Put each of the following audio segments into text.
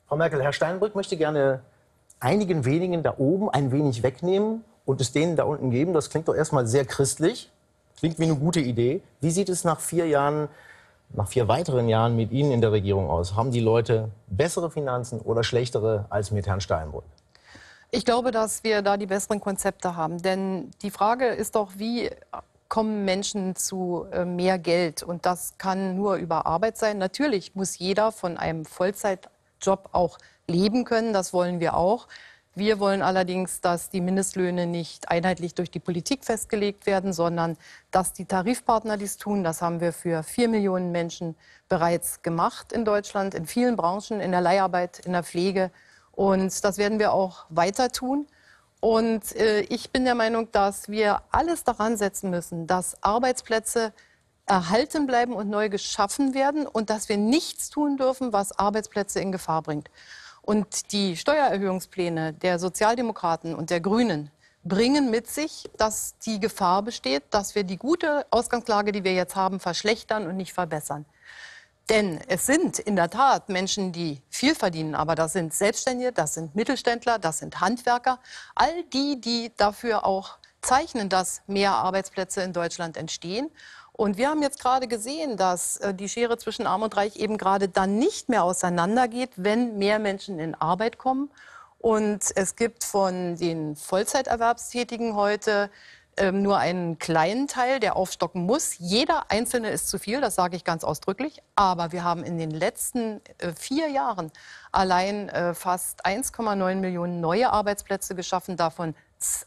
Frau Merkel, Herr Steinbrück möchte gerne einigen wenigen da oben ein wenig wegnehmen und es denen da unten geben. Das klingt doch erstmal sehr christlich. Klingt wie eine gute Idee. Wie sieht es nach 4 Jahren, nach 4 weiteren Jahren mit Ihnen in der Regierung aus? Haben die Leute bessere Finanzen oder schlechtere als mit Herrn Steinbrück? Ich glaube, dass wir da die besseren Konzepte haben. Denn die Frage ist doch, wie kommen Menschen zu mehr Geld? Und das kann nur über Arbeit sein. Natürlich muss jeder von einem Vollzeitjob auch leben können. Das wollen wir auch. Wir wollen allerdings, dass die Mindestlöhne nicht einheitlich durch die Politik festgelegt werden, sondern dass die Tarifpartner dies tun. Das haben wir für 4 Millionen Menschen bereits gemacht in Deutschland, in vielen Branchen, in der Leiharbeit, in der Pflege. Und das werden wir auch weiter tun. Und ich bin der Meinung, dass wir alles daran setzen müssen, dass Arbeitsplätze erhalten bleiben und neu geschaffen werden und dass wir nichts tun dürfen, was Arbeitsplätze in Gefahr bringt. Und die Steuererhöhungspläne der Sozialdemokraten und der Grünen bringen mit sich, dass die Gefahr besteht, dass wir die gute Ausgangslage, die wir jetzt haben, verschlechtern und nicht verbessern. Denn es sind in der Tat Menschen, die viel verdienen, aber das sind Selbstständige, das sind Mittelständler, das sind Handwerker. All die, die dafür auch zeichnen, dass mehr Arbeitsplätze in Deutschland entstehen. Und wir haben jetzt gerade gesehen, dass die Schere zwischen Arm und Reich eben gerade dann nicht mehr auseinandergeht, wenn mehr Menschen in Arbeit kommen. Und es gibt von den Vollzeiterwerbstätigen heute nur einen kleinen Teil, der aufstocken muss. Jeder Einzelne ist zu viel, das sage ich ganz ausdrücklich. Aber wir haben in den letzten 4 Jahren allein fast 1,9 Millionen neue Arbeitsplätze geschaffen, davon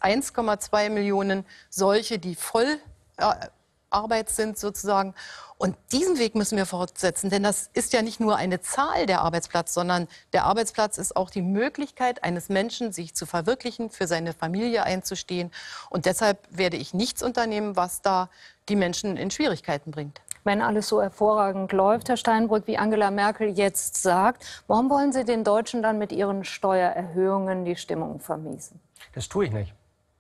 1,2 Millionen solche, die voll Arbeit sind sozusagen. Und diesen Weg müssen wir fortsetzen, denn das ist ja nicht nur eine Zahl der Arbeitsplatz, sondern der Arbeitsplatz ist auch die Möglichkeit eines Menschen, sich zu verwirklichen, für seine Familie einzustehen. Und deshalb werde ich nichts unternehmen, was da die Menschen in Schwierigkeiten bringt. Wenn alles so hervorragend läuft, Herr Steinbrück, wie Angela Merkel jetzt sagt, warum wollen Sie den Deutschen dann mit Ihren Steuererhöhungen die Stimmung vermiesen? Das tue ich nicht.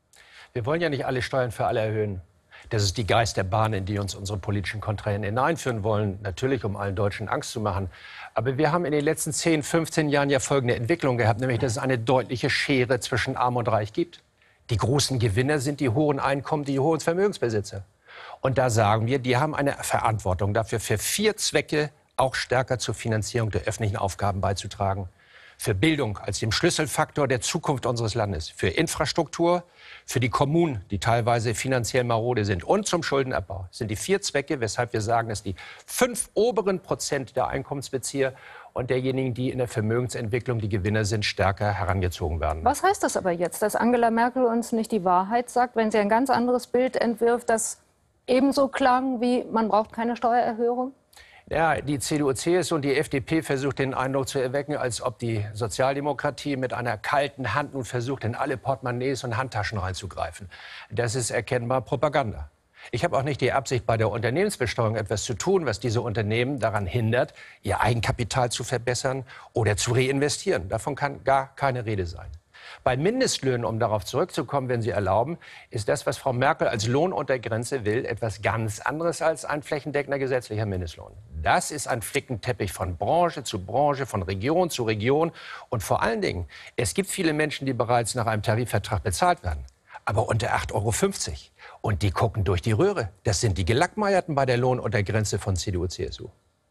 Wir wollen ja nicht alle Steuern für alle erhöhen. Das ist die Geisterbahn, in die uns unsere politischen Kontrahenten hineinführen wollen. Natürlich, um allen Deutschen Angst zu machen. Aber wir haben in den letzten 10, 15 Jahren ja folgende Entwicklung gehabt, nämlich, dass es eine deutliche Schere zwischen Arm und Reich gibt. Die großen Gewinner sind die hohen Einkommen, die hohen Vermögensbesitzer. Und da sagen wir, die haben eine Verantwortung dafür, für 4 Zwecke auch stärker zur Finanzierung der öffentlichen Aufgaben beizutragen. Für Bildung als dem Schlüsselfaktor der Zukunft unseres Landes, für Infrastruktur, für die Kommunen, die teilweise finanziell marode sind, und zum Schuldenabbau. Das sind die 4 Zwecke, weshalb wir sagen, dass die 5 oberen Prozent der Einkommensbezieher und derjenigen, die in der Vermögensentwicklung die Gewinner sind, stärker herangezogen werden. Was heißt das aber jetzt, dass Angela Merkel uns nicht die Wahrheit sagt, wenn sie ein ganz anderes Bild entwirft, das ebenso klang wie man braucht keine Steuererhöhung? Ja, die CDU, CSU und die FDP versucht den Eindruck zu erwecken, als ob die Sozialdemokratie mit einer kalten Hand nun versucht, in alle Portemonnaies und Handtaschen reinzugreifen. Das ist erkennbar Propaganda. Ich habe auch nicht die Absicht, bei der Unternehmensbesteuerung etwas zu tun, was diese Unternehmen daran hindert, ihr Eigenkapital zu verbessern oder zu reinvestieren. Davon kann gar keine Rede sein. Bei Mindestlöhnen, um darauf zurückzukommen, wenn Sie erlauben, ist das, was Frau Merkel als Lohnuntergrenze will, etwas ganz anderes als ein flächendeckender gesetzlicher Mindestlohn. Das ist ein Flickenteppich von Branche zu Branche, von Region zu Region. Und vor allen Dingen, es gibt viele Menschen, die bereits nach einem Tarifvertrag bezahlt werden, aber unter 8,50 €. Und die gucken durch die Röhre. Das sind die Gelackmeierten bei der Lohnuntergrenze von CDU, CSU.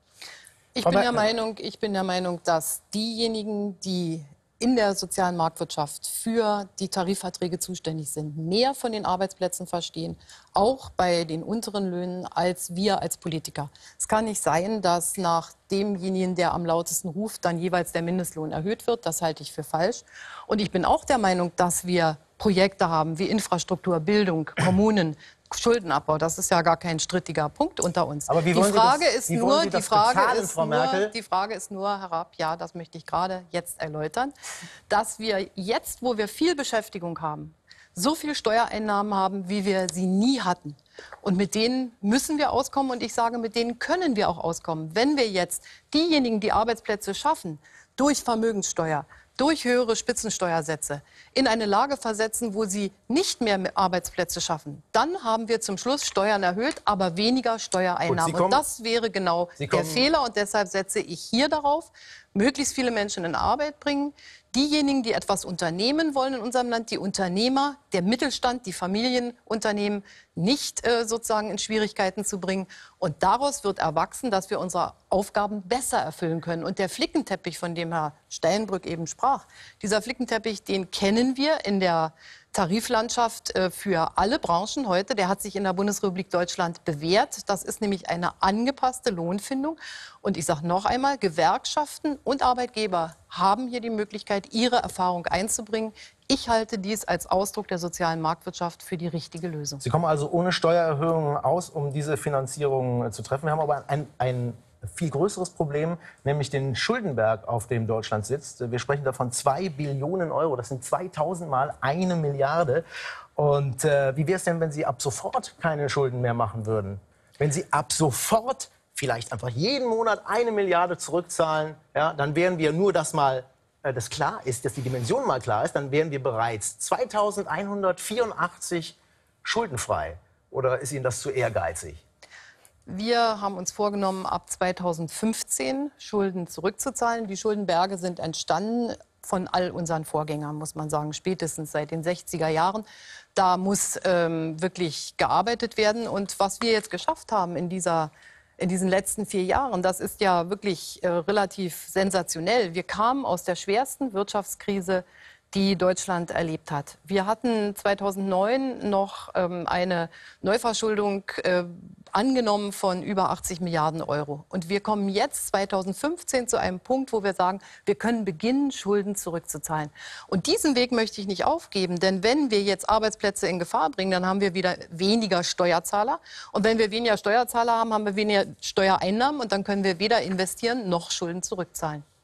Ich bin der Meinung, dass diejenigen, die in der sozialen Marktwirtschaft für die Tarifverträge zuständig sind, mehr von den Arbeitsplätzen verstehen, auch bei den unteren Löhnen, als wir als Politiker. Es kann nicht sein, dass nach demjenigen, der am lautesten ruft, dann jeweils der Mindestlohn erhöht wird. Das halte ich für falsch. Und ich bin auch der Meinung, dass wir Projekte haben wie Infrastruktur, Bildung, Kommunen, Schuldenabbau. Das ist ja gar kein strittiger Punkt unter uns. Aber wie die wollen Frage Sie das, ist wie nur, wollen Sie das bezahlen, Frau Merkel? die Frage ist nur, Herr Raab, ja, das möchte ich gerade jetzt erläutern, dass wir jetzt, wo wir viel Beschäftigung haben, so viel Steuereinnahmen haben, wie wir sie nie hatten. Und mit denen müssen wir auskommen und ich sage, mit denen können wir auch auskommen. Wenn wir jetzt diejenigen, die Arbeitsplätze schaffen, durch Vermögenssteuer, durch höhere Spitzensteuersätze in eine Lage versetzen, wo sie nicht mehr Arbeitsplätze schaffen, dann haben wir zum Schluss Steuern erhöht, aber weniger Steuereinnahmen. Und das wäre genau der Fehler. Und deshalb setze ich hier darauf, möglichst viele Menschen in Arbeit bringen, diejenigen, die etwas unternehmen wollen in unserem Land, die Unternehmer, der Mittelstand, die Familienunternehmen nicht sozusagen in Schwierigkeiten zu bringen. Und daraus wird erwachsen, dass wir unsere Aufgaben besser erfüllen können. Und der Flickenteppich, von dem Herr Steinbrück eben sprach, dieser Flickenteppich, den kennen wir in der Tariflandschaft für alle Branchen heute. Der hat sich in der Bundesrepublik Deutschland bewährt. Das ist nämlich eine angepasste Lohnfindung. Und ich sage noch einmal, Gewerkschaften und Arbeitgeber haben hier die Möglichkeit, ihre Erfahrung einzubringen. Ich halte dies als Ausdruck der sozialen Marktwirtschaft für die richtige Lösung. Sie kommen also ohne Steuererhöhungen aus, um diese Finanzierung zu treffen. Wir haben aber ein viel größeres Problem, nämlich den Schuldenberg, auf dem Deutschland sitzt. Wir sprechen davon 2 Billionen Euro. Das sind 2000 Mal 1 Milliarde. Und wie wäre es denn, wenn Sie ab sofort keine Schulden mehr machen würden? Wenn Sie ab sofort vielleicht einfach jeden Monat 1 Milliarde zurückzahlen, ja, dann wären wir nur das mal, das klar ist, dass die Dimension mal klar ist, dann wären wir bereits 2184 schuldenfrei. Oder ist Ihnen das zu ehrgeizig? Wir haben uns vorgenommen, ab 2015 Schulden zurückzuzahlen. Die Schuldenberge sind entstanden von all unseren Vorgängern, muss man sagen, spätestens seit den 60er Jahren. Da muss wirklich gearbeitet werden. Und was wir jetzt geschafft haben in diesen letzten 4 Jahren, das ist ja wirklich relativ sensationell. Wir kamen aus der schwersten Wirtschaftskrise, die Deutschland erlebt hat. Wir hatten 2009 noch eine Neuverschuldung angenommen von über 80 Milliarden Euro. Und wir kommen jetzt 2015 zu einem Punkt, wo wir sagen, wir können beginnen, Schulden zurückzuzahlen. Und diesen Weg möchte ich nicht aufgeben, denn wenn wir jetzt Arbeitsplätze in Gefahr bringen, dann haben wir wieder weniger Steuerzahler. Und wenn wir weniger Steuerzahler haben, haben wir weniger Steuereinnahmen und dann können wir weder investieren noch Schulden zurückzahlen.